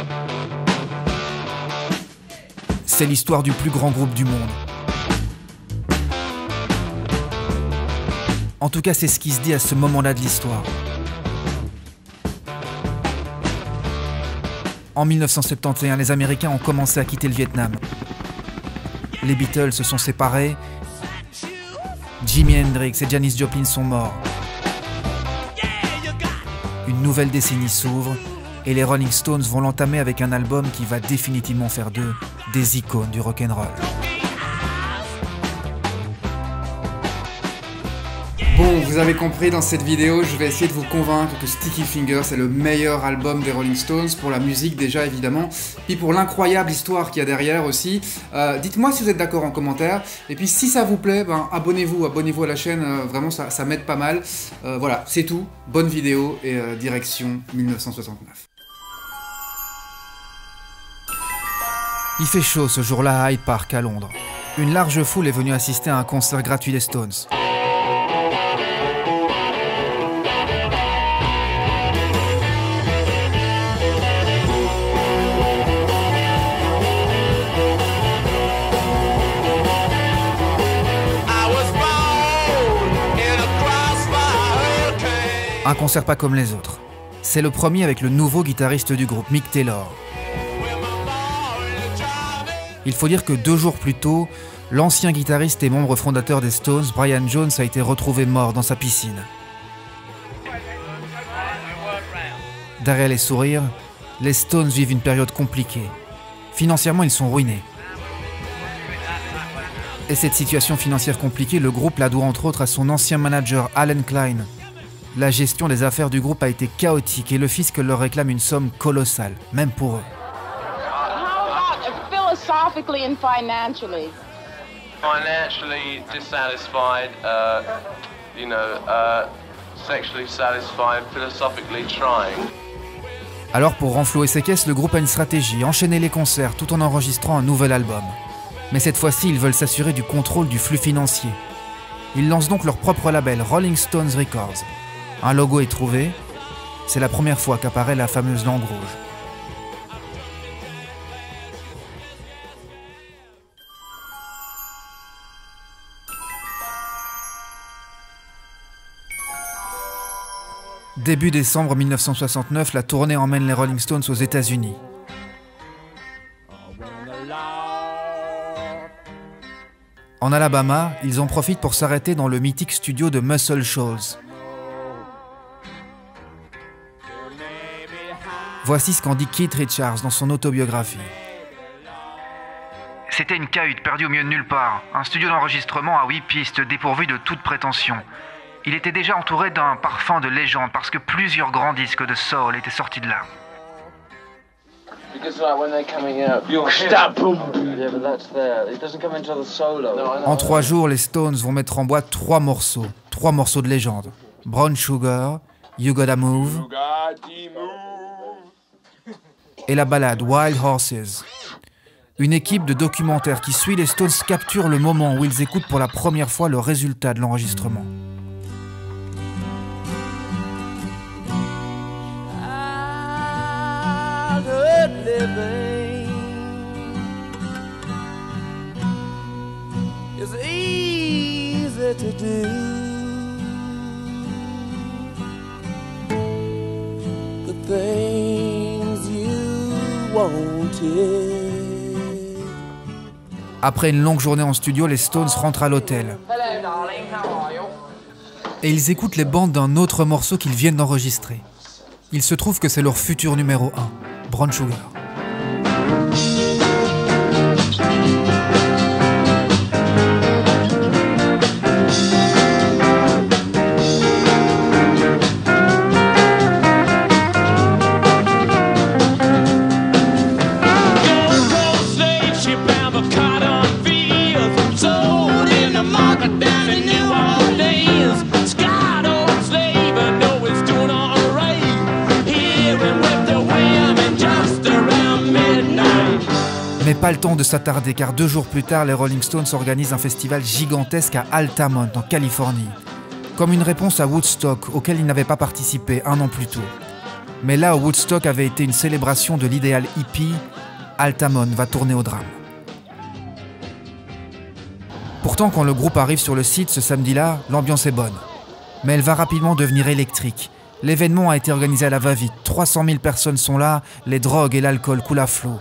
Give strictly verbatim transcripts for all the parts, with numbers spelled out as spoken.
C'est l'histoire du plus grand groupe du monde. En tout cas, c'est ce qui se dit à ce moment-là de l'histoire. En mille neuf cent soixante et onze, les Américains ont commencé à quitter le Vietnam. Les Beatles se sont séparés. Jimi Hendrix et Janis Joplin sont morts. Une nouvelle décennie s'ouvre et les Rolling Stones vont l'entamer avec un album qui va définitivement faire d'eux des icônes du rock'n'roll. Bon, vous avez compris, dans cette vidéo, je vais essayer de vous convaincre que Sticky Fingers est le meilleur album des Rolling Stones, pour la musique déjà évidemment, puis pour l'incroyable histoire qu'il y a derrière aussi. Euh, Dites-moi si vous êtes d'accord en commentaire, et puis si ça vous plaît, ben, abonnez-vous, abonnez-vous à la chaîne, euh, vraiment ça, ça m'aide pas mal. Euh, voilà, c'est tout, bonne vidéo et euh, direction mille neuf cent soixante-neuf. Il fait chaud ce jour-là à Hyde Park à Londres. Une large foule est venue assister à un concert gratuit des Stones. Un concert pas comme les autres. C'est le premier avec le nouveau guitariste du groupe, Mick Taylor. Il faut dire que deux jours plus tôt, l'ancien guitariste et membre fondateur des Stones, Brian Jones, a été retrouvé mort dans sa piscine. Derrière les sourires, les Stones vivent une période compliquée. Financièrement, ils sont ruinés. Et cette situation financière compliquée, le groupe la doit entre autres à son ancien manager Alan Klein. La gestion des affaires du groupe a été chaotique et le fisc leur réclame une somme colossale, même pour eux. Philosophically and financially. Financially dissatisfied, uh, you know, uh, sexually satisfied, philosophically trying. Alors pour renflouer ses caisses, le groupe a une stratégie, enchaîner les concerts tout en enregistrant un nouvel album. Mais cette fois-ci, ils veulent s'assurer du contrôle du flux financier. Ils lancent donc leur propre label, Rolling Stones Records. Un logo est trouvé, c'est la première fois qu'apparaît la fameuse langue rouge. Début décembre mille neuf cent soixante-neuf, la tournée emmène les Rolling Stones aux États-Unis. En Alabama, ils en profitent pour s'arrêter dans le mythique studio de Muscle Shoals. Voici ce qu'en dit Keith Richards dans son autobiographie. C'était une cahute perdue au milieu de nulle part, un studio d'enregistrement à huit pistes dépourvu de toute prétention. Il était déjà entouré d'un parfum de légende parce que plusieurs grands disques de soul étaient sortis de là. En trois jours, les Stones vont mettre en boîte trois morceaux, trois morceaux de légende. Brown Sugar, You Gotta Move et la ballade Wild Horses. Une équipe de documentaires qui suit les Stones capture le moment où ils écoutent pour la première fois le résultat de l'enregistrement. Après une longue journée en studio, les Stones rentrent à l'hôtel. Et ils écoutent les bandes d'un autre morceau qu'ils viennent d'enregistrer. Il se trouve que c'est leur futur numéro un, Brown Sugar. Mais pas le temps de s'attarder car deux jours plus tard, les Rolling Stones organisent un festival gigantesque à Altamont, en Californie, comme une réponse à Woodstock, auquel ils n'avaient pas participé un an plus tôt. Mais là où Woodstock avait été une célébration de l'idéal hippie, Altamont va tourner au drame. Pourtant, quand le groupe arrive sur le site ce samedi-là, l'ambiance est bonne. Mais elle va rapidement devenir électrique. L'événement a été organisé à la va-vite. trois cent mille personnes sont là, les drogues et l'alcool coulent à flot.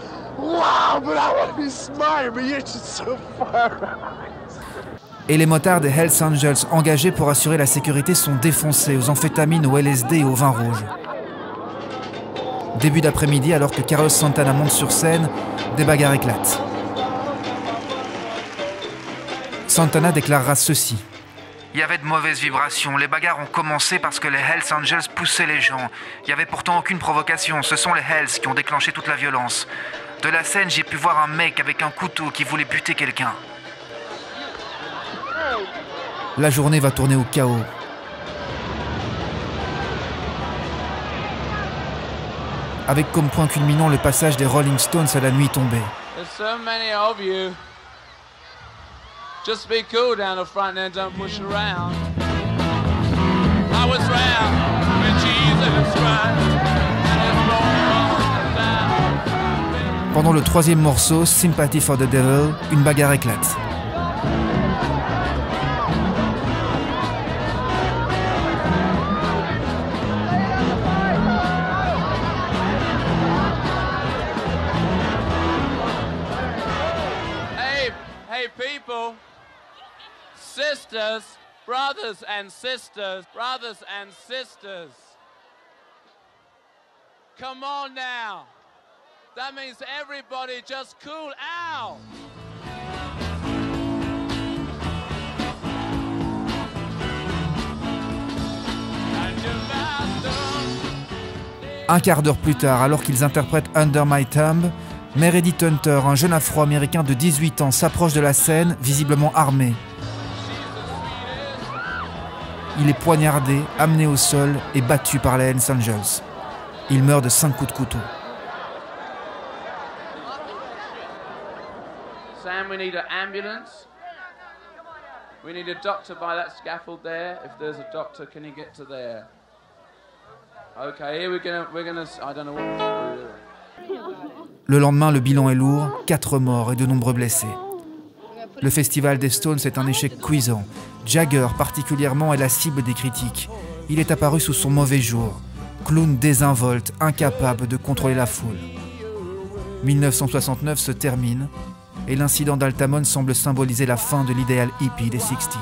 Et les motards des Hells Angels engagés pour assurer la sécurité sont défoncés aux amphétamines, au L S D et au vin rouge. Début d'après-midi, alors que Carlos Santana monte sur scène, des bagarres éclatent. Santana déclarera ceci. Il y avait de mauvaises vibrations. Les bagarres ont commencé parce que les Hells Angels poussaient les gens. Il n'y avait pourtant aucune provocation. Ce sont les Hells qui ont déclenché toute la violence. De la scène, j'ai pu voir un mec avec un couteau qui voulait buter quelqu'un. La journée va tourner au chaos. Avec comme point culminant le passage des Rolling Stones à la nuit tombée. Just be cool down the front and don't push around. I was round when Jesus Christ. Pendant le troisième morceau, Sympathy for the Devil, une bagarre éclate. Hey, hey people. Sisters, brothers and sisters, brothers and sisters. Come on now. That means everybody just cool out. Un quart d'heure plus tard, alors qu'ils interprètent Under My Thumb, Meredith Hunter, un jeune afro-américain de dix-huit ans, s'approche de la scène, visiblement armé. Il est poignardé, amené au sol et battu par les Hells Angels. Il meurt de cinq coups de couteau. Sam, we need an ambulance. We need a doctor by that scaffold there. If there's a doctor, can he get to there? Okay, here we're gonna, we're gonna, I don't know what. Le lendemain, le bilan est lourd, quatre morts et de nombreux blessés. Le festival des Stones est un échec cuisant. Jagger, particulièrement, est la cible des critiques. Il est apparu sous son mauvais jour. Clown désinvolte, incapable de contrôler la foule. mille neuf cent soixante-neuf se termine et l'incident d'Altamont semble symboliser la fin de l'idéal hippie des sixties.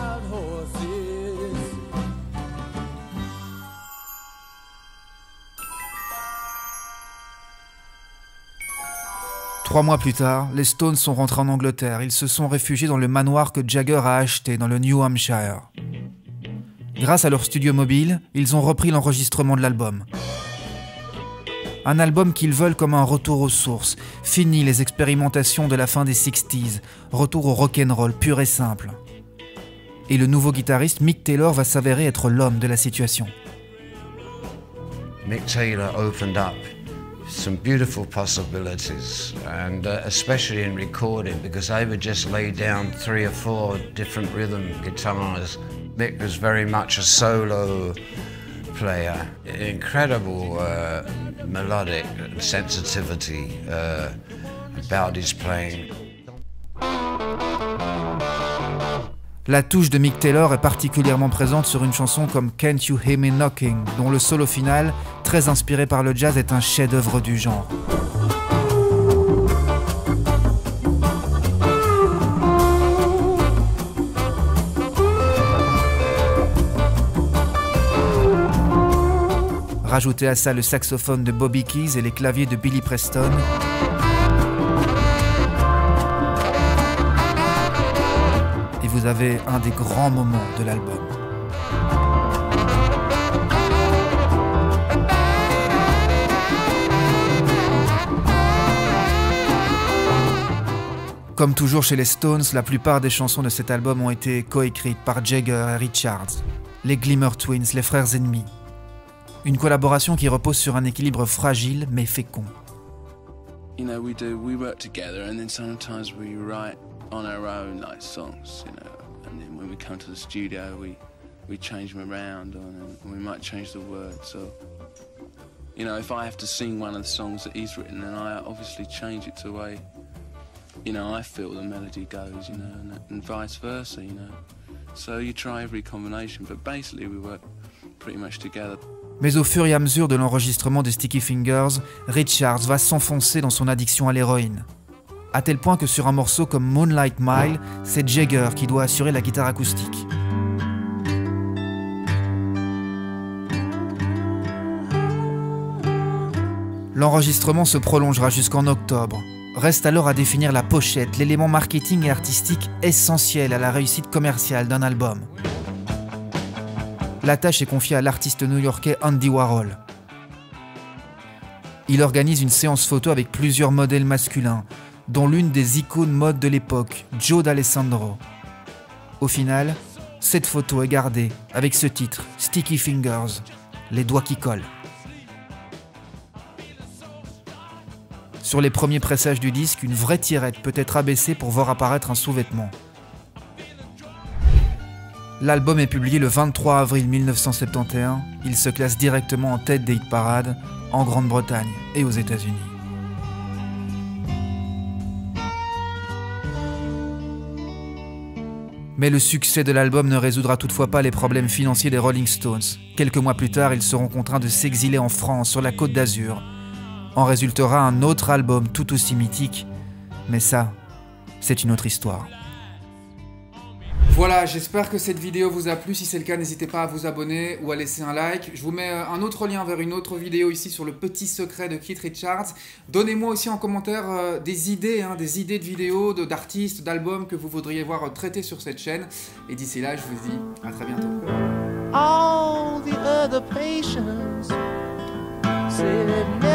Trois mois plus tard, les Stones sont rentrés en Angleterre. Ils se sont réfugiés dans le manoir que Jagger a acheté dans le New Hampshire. Grâce à leur studio mobile, ils ont repris l'enregistrement de l'album. Un album qu'ils veulent comme un retour aux sources. Fini les expérimentations de la fin des sixties. Retour au rock'n'roll pur et simple. Et le nouveau guitariste Mick Taylor va s'avérer être l'homme de la situation. Mick Taylor opened up some beautiful possibilities, and uh, especially in recording, because I would just lay down three or four different rhythm guitars. Mick was very much a solo player, incredible uh, melodic sensitivity uh, about his playing. La touche de Mick Taylor est particulièrement présente sur une chanson comme Can't You Hear Me Knocking, dont le solo final, très inspiré par le jazz, est un chef-d'œuvre du genre. Rajoutez à ça le saxophone de Bobby Keys et les claviers de Billy Preston. Et vous avez un des grands moments de l'album. Comme toujours chez les Stones, la plupart des chansons de cet album ont été coécrites par Jagger et Richards, les Glimmer Twins, les frères ennemis. Une collaboration qui repose sur un équilibre fragile mais fécond. You know, we do, we work together, and then sometimes we write on our own, like songs, you know, and then when we come to the studio, we we change them around, and we might change the words. So you know, if I have to sing one of the songs that he's written, then I obviously change it to the way, you know, I feel the melody goes, you know, and, and vice versa, you know. So you try every combination, but basically we work pretty much together. Mais au fur et à mesure de l'enregistrement de Sticky Fingers, Richards va s'enfoncer dans son addiction à l'héroïne. À tel point que sur un morceau comme Moonlight Mile, c'est Jagger qui doit assurer la guitare acoustique. L'enregistrement se prolongera jusqu'en octobre. Reste alors à définir la pochette, l'élément marketing et artistique essentiel à la réussite commerciale d'un album. La tâche est confiée à l'artiste new-yorkais Andy Warhol. Il organise une séance photo avec plusieurs modèles masculins, dont l'une des icônes mode de l'époque, Joe D'Alessandro. Au final, cette photo est gardée avec ce titre, Sticky Fingers, les doigts qui collent. Sur les premiers pressages du disque, une vraie tirette peut être abaissée pour voir apparaître un sous-vêtement. L'album est publié le vingt-trois avril mille neuf cent soixante et onze. Il se classe directement en tête des hit parades en Grande-Bretagne et aux États-Unis. Mais le succès de l'album ne résoudra toutefois pas les problèmes financiers des Rolling Stones. Quelques mois plus tard, ils seront contraints de s'exiler en France, sur la Côte d'Azur. En résultera un autre album tout aussi mythique, mais ça, c'est une autre histoire. Voilà, j'espère que cette vidéo vous a plu. Si c'est le cas, n'hésitez pas à vous abonner ou à laisser un like. Je vous mets un autre lien vers une autre vidéo ici sur le petit secret de Keith Richards. Donnez-moi aussi en commentaire euh, des idées, hein, des idées de vidéos, de, d'artistes, d'albums que vous voudriez voir traités sur cette chaîne. Et d'ici là, je vous dis à très bientôt. All the other patients said